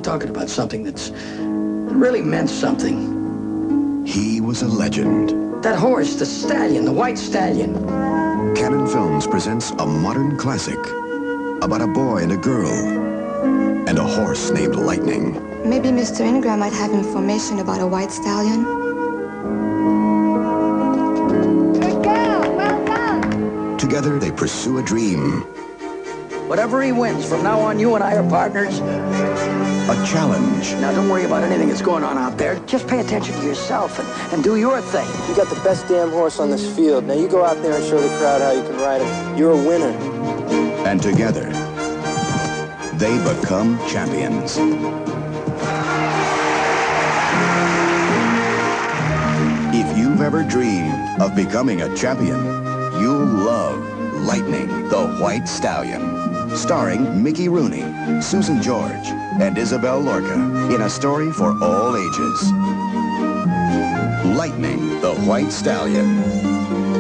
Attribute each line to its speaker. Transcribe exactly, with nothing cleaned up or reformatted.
Speaker 1: talking about something that's that really meant something.
Speaker 2: He was a legend.
Speaker 1: That horse, the stallion, the white stallion.
Speaker 2: Cannon Films presents a modern classic about a boy and a girl and a horse named Lightning.
Speaker 3: Maybe Mister Ingram might have information about a white stallion.
Speaker 4: Good girl, well done.
Speaker 2: Together they pursue a dream.
Speaker 1: Whatever he wins, from now on, you and I are partners.
Speaker 2: A challenge.
Speaker 1: Now, don't worry about anything that's going on out there. Just pay attention to yourself and, and do your thing.
Speaker 5: You got the best damn horse on this field. Now you go out there and show the crowd how you can ride him. You're a winner.
Speaker 2: And together, they become champions. If you've ever dreamed of becoming a champion, you'll love Lightning, the White Stallion. Starring Mickey Rooney, Susan George, and Isabel Lorca in a story for all ages. Lightning, the White Stallion.